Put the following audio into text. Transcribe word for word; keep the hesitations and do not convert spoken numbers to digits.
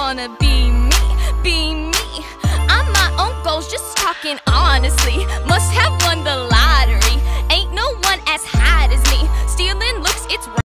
wanna be me, be me. I'm my own goals, just talking honestly. Must have won the lottery.